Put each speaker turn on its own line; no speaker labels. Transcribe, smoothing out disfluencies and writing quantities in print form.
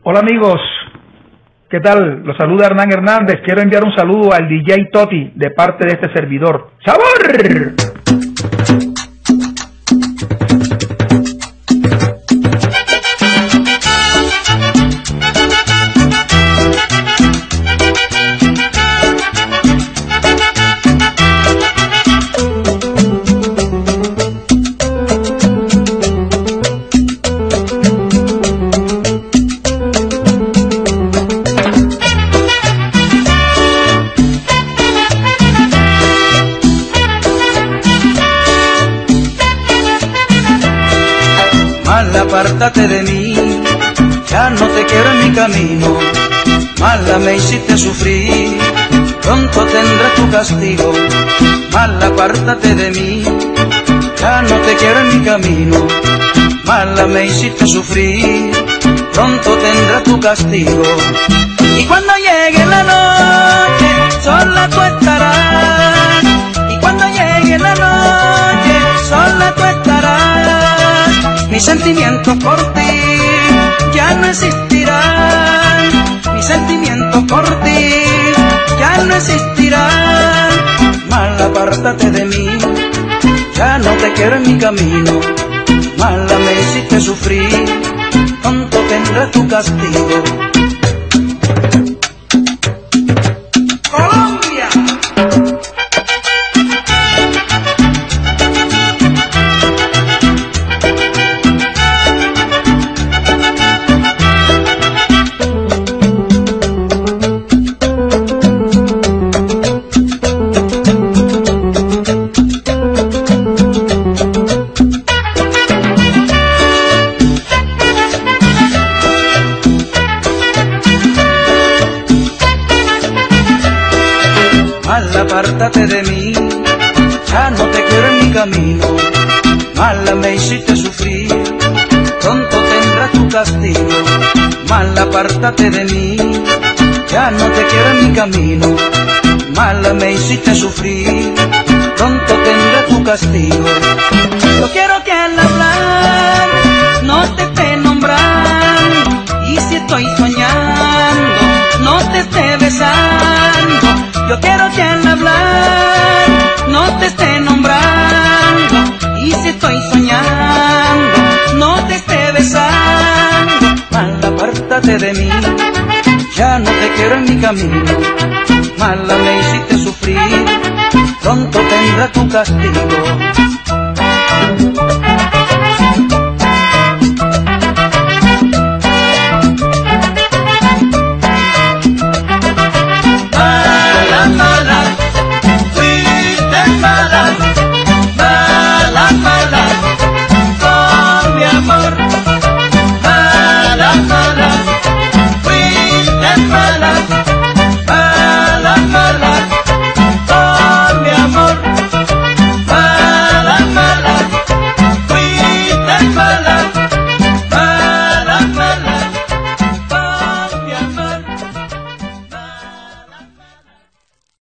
Hola amigos, ¿qué tal? Los saluda Hernán Hernández. Quiero enviar un saludo al DJ Toti de parte de este servidor. ¡Sabor!
Apártate de mí, ya no te quiero en mi camino, mala me hiciste sufrir, pronto tendrás tu castigo, mala apártate de mí, ya no te quiero en mi camino, mala me hiciste sufrir, pronto tendrás tu castigo, y cuando llegue la noche, sola tú estarás, y cuando llegue la noche, sola tú estarás. Mis sentimientos por ti ya no existirán, mis sentimientos por ti ya no existirán. Mala apártate de mí, ya no te quiero en mi camino, mala me hiciste sufrir, pronto tendrás tu castigo. Colombia. Mala apártate de mí, ya no te quiero en mi camino, mala me hiciste sufrir, pronto tendrás tu castigo. Mala apártate de mí, ya no te quiero en mi camino, mala me hiciste sufrir, pronto tendrás tu castigo. Yo quiero que al hablar no te esté nombrando, y si estoy soñando no te esté besando. Yo quiero que al hablar no te esté nombrando, y si estoy soñando no te esté besando. Mala apártate de mí, ya no te quiero en mi camino, mala me hiciste sufrir, pronto tendrás tu castigo.